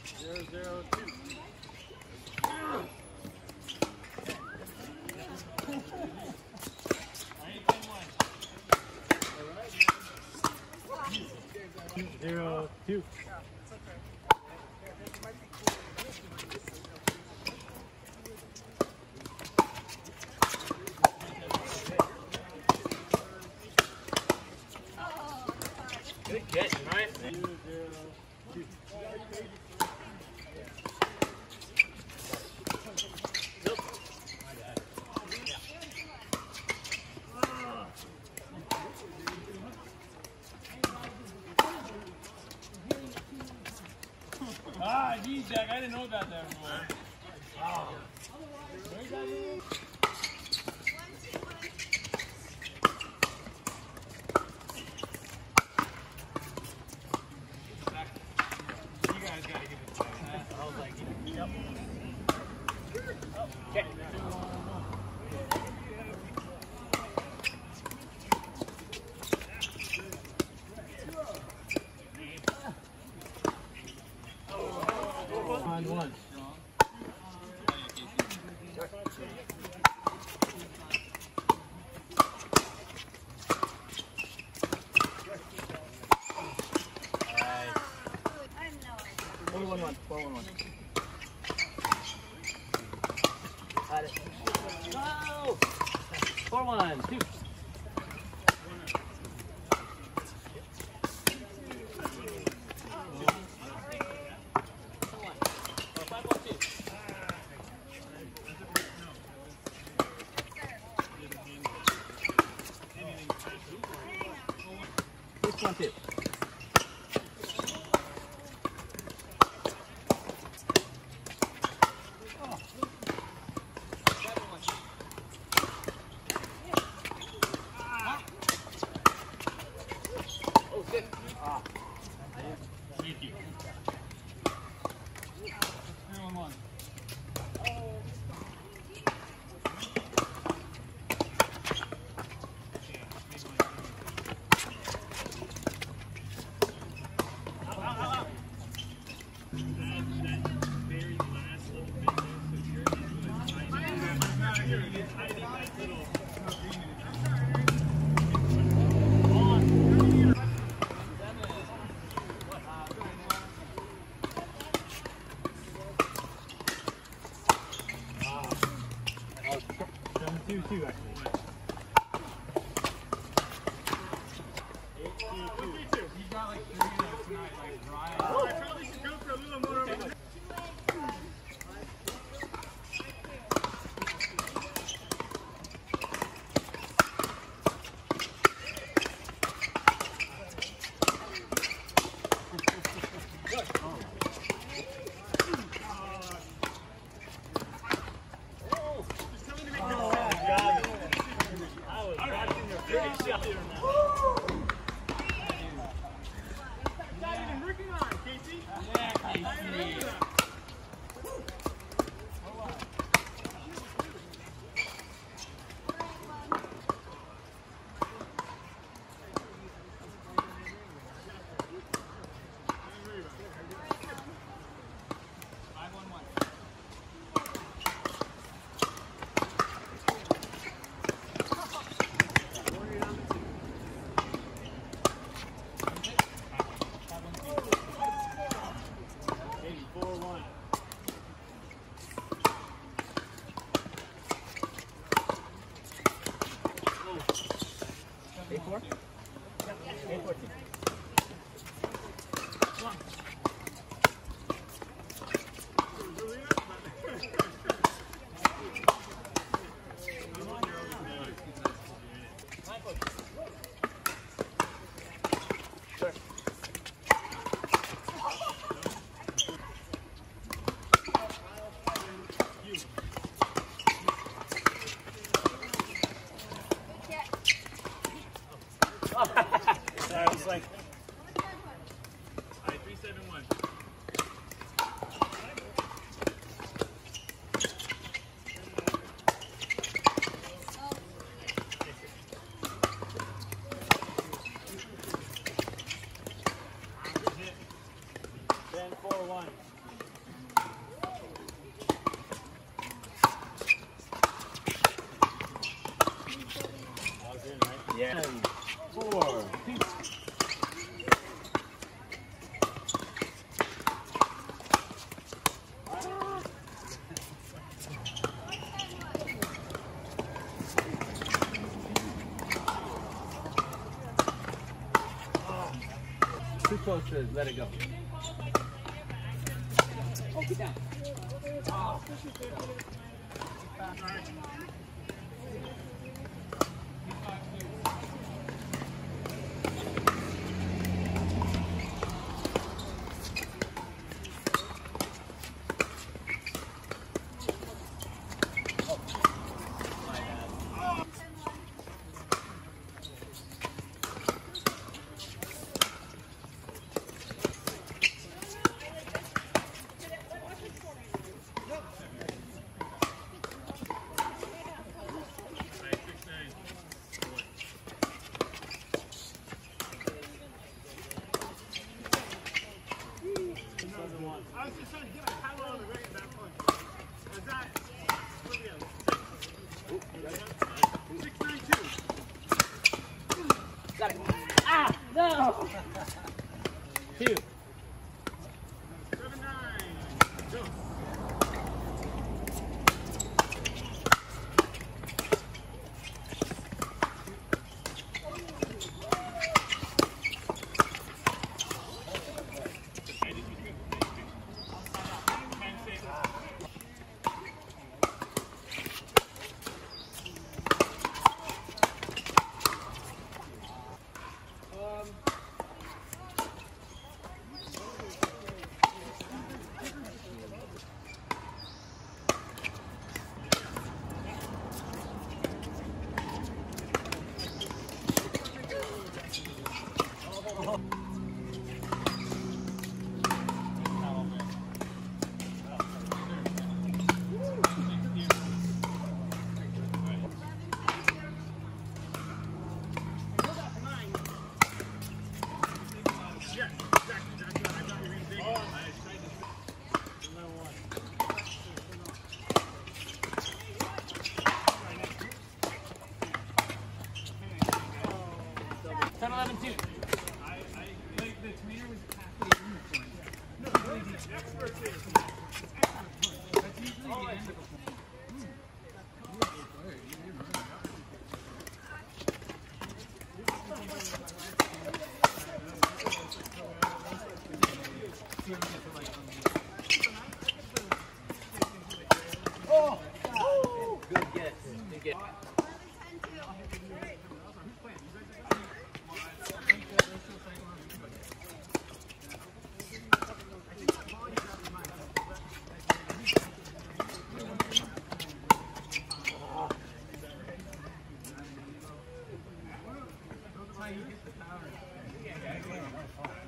0-0-2. Zero, two. Good catch, right? 2-0-2. Ah, geez, Jack, I didn't know about that rule. Oh. You guys got to give it to me. I was like, yep. Okay. One. Got it. Go! 4-1, 2. This one, 2. Thank you. 3-1-1. Two, actually. 8-2-2. He's got like 3 tonight, like dry. Oh, I probably should go for a little more of a... Oh, just tell me to make it. Yeah. 4. Too close to it. Let it go. Oh, get down. Oh. I was just trying to get my power on the ring at that point. Is that, what are we at? 692. Got it. Ah, no! 2. 79. Go. Oh! Good get. Good get. That's how you get the power.